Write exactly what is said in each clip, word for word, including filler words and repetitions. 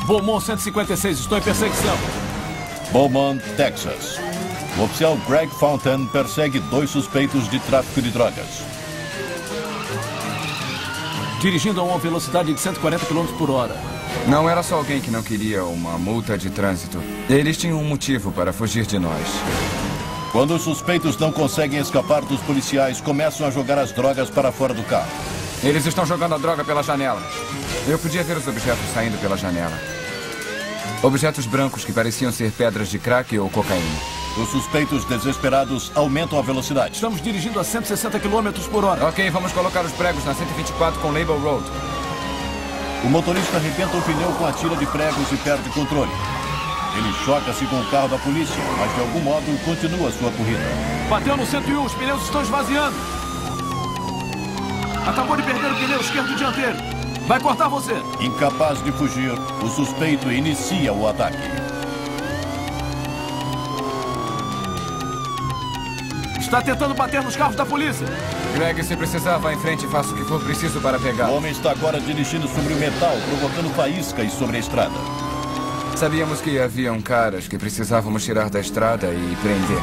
Beaumont cento e cinquenta e seis, estou em perseguição. Beaumont, Texas. O oficial Greg Fountain persegue dois suspeitos de tráfico de drogas. Dirigindo a uma velocidade de cento e quarenta quilômetros por hora. Não era só alguém que não queria uma multa de trânsito. Eles tinham um motivo para fugir de nós. Quando os suspeitos não conseguem escapar dos policiais, começam a jogar as drogas para fora do carro. Eles estão jogando a droga pela janela. Eu podia ver os objetos saindo pela janela. Objetos brancos que pareciam ser pedras de crack ou cocaína. Os suspeitos desesperados aumentam a velocidade. Estamos dirigindo a cento e sessenta quilômetros por hora. Ok, vamos colocar os pregos na cento e vinte e quatro com Label Road. O motorista arrebenta o pneu com a tira de pregos e perde o controle. Ele choca-se com o carro da polícia, mas de algum modo continua sua corrida. Bateu no cento e um, os pneus estão esvaziando. Acabou de perder o pneu esquerdo dianteiro. Vai cortar você. Incapaz de fugir, o suspeito inicia o ataque. Está tentando bater nos carros da polícia. Greg, se precisar, vá em frente e faça o que for preciso para pegar. O homem está agora dirigindo sobre o metal, provocando faíscas sobre a estrada. Sabíamos que haviam caras que precisávamos tirar da estrada e prender.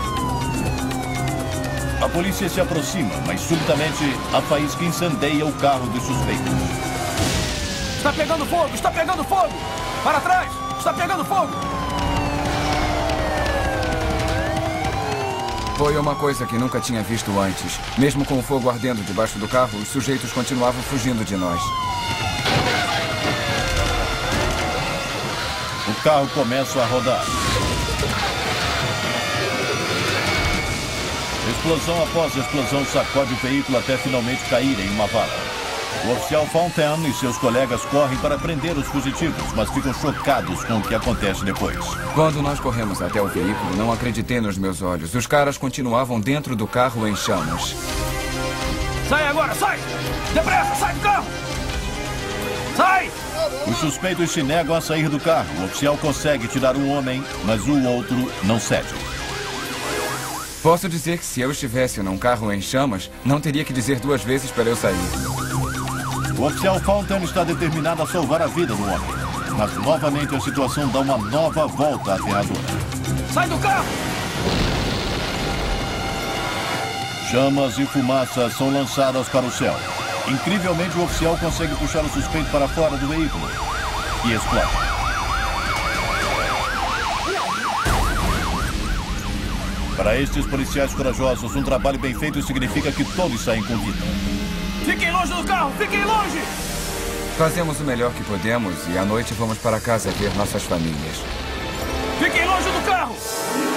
A polícia se aproxima, mas subitamente a faísca incendeia o carro dos suspeitos. Está pegando fogo! Está pegando fogo! Para trás! Está pegando fogo! Foi uma coisa que nunca tinha visto antes. Mesmo com o fogo ardendo debaixo do carro, os sujeitos continuavam fugindo de nós. O carro começa a rodar. Explosão após explosão sacode o veículo até finalmente cair em uma vala. O oficial Fountain e seus colegas correm para prender os fugitivos, mas ficam chocados com o que acontece depois. Quando nós corremos até o veículo, não acreditei nos meus olhos. Os caras continuavam dentro do carro em chamas. Sai agora, sai! Depressa, sai do carro! Sai! Os suspeitos se negam a sair do carro. O oficial consegue tirar um homem, mas o outro não cede. Posso dizer que se eu estivesse num carro em chamas, não teria que dizer duas vezes para eu sair. O oficial Fountain está determinado a salvar a vida do homem. Mas novamente a situação dá uma nova volta aterradora. Sai do carro! Chamas e fumaça são lançadas para o céu. Incrivelmente, o oficial consegue puxar o suspeito para fora do veículo e explode. Para estes policiais corajosos, um trabalho bem feito significa que todos saem com vida. Fiquem longe do carro! Fiquem longe! Fazemos o melhor que podemos e à noite vamos para casa ver nossas famílias. Fiquem longe do carro!